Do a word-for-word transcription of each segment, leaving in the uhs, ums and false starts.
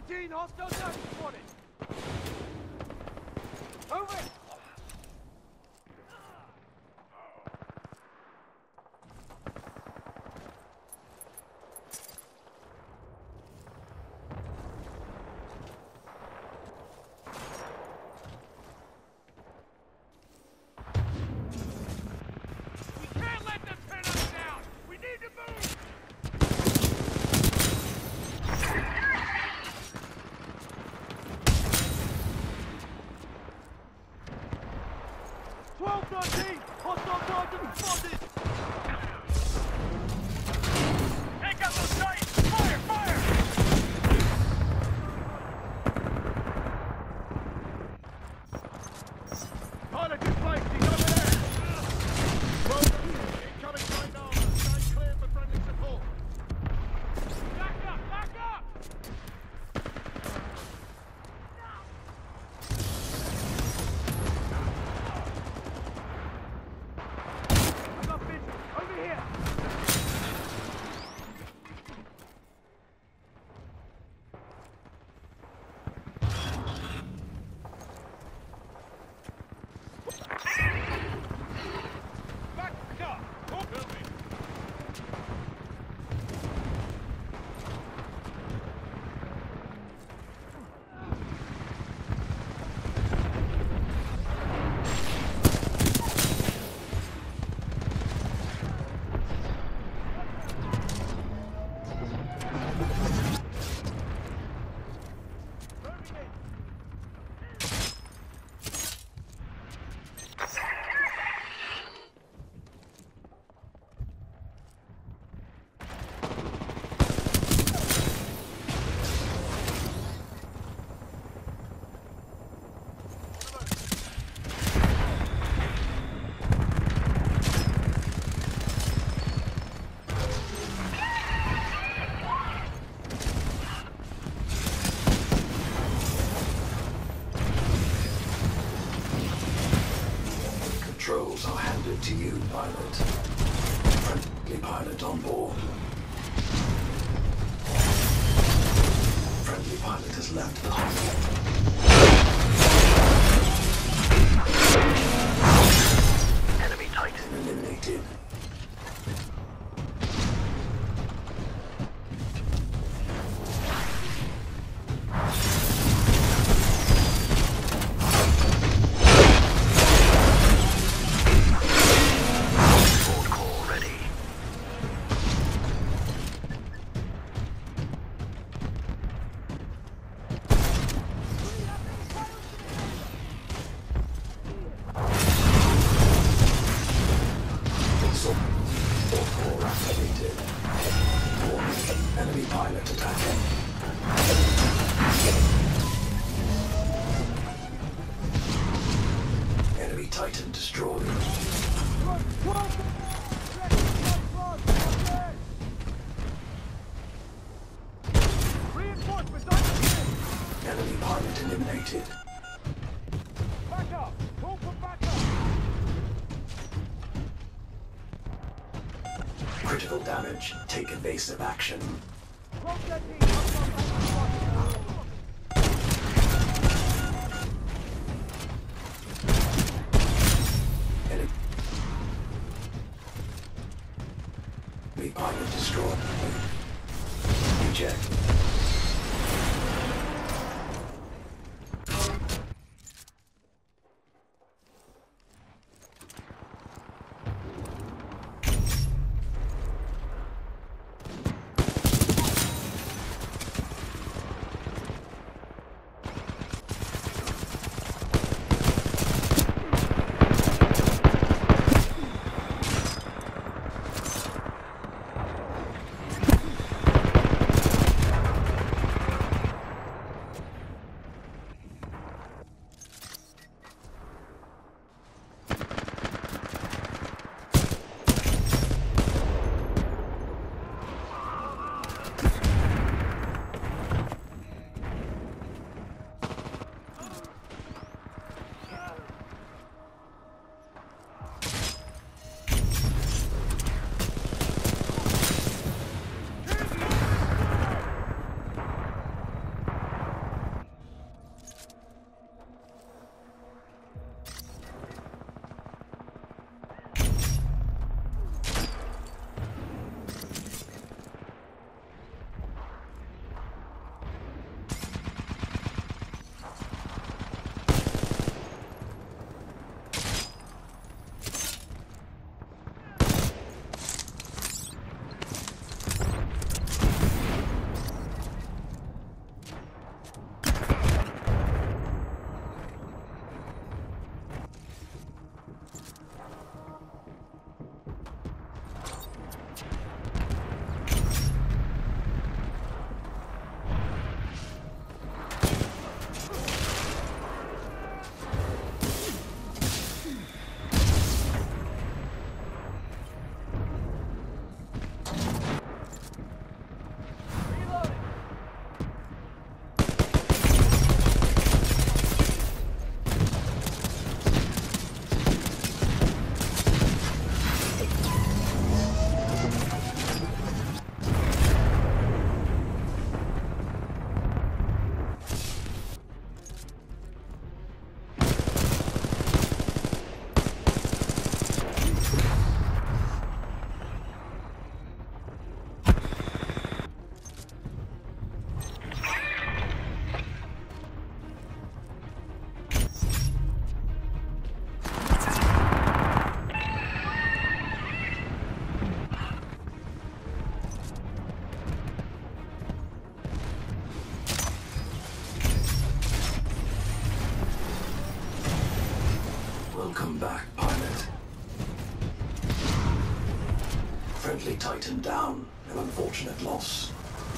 thirteen, hostile target spotted. Over it! We can't let them pin us down! We need to move! twelve thirteen! Hostile target spotted! Take out those sights! Fire! Fire! Pilot in place! He's over there! Well, incoming right now! Stand clear for friendly support! Back up! Back up! I got vision! Over here! Back up! Hold building! Controls are handed to you, pilot. Friendly pilot on board. Friendly pilot has left the cockpit. Enemy Titan eliminated. Board call ready. Board call activated. Warning, enemy pilot attacking. Enemy Titan destroyed. Reinforcements on the way! Enemy pilot eliminated. Back up! Call for back up! Critical damage. Take evasive action. twelve thirteen, hostile target spotted. Enemy Enemy pilot destroyed. Eject. Titan down. An unfortunate loss.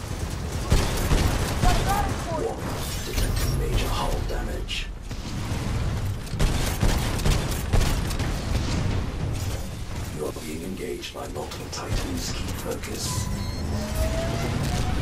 One. Detecting major hull damage. You are being engaged by multiple Titans. Keep focus.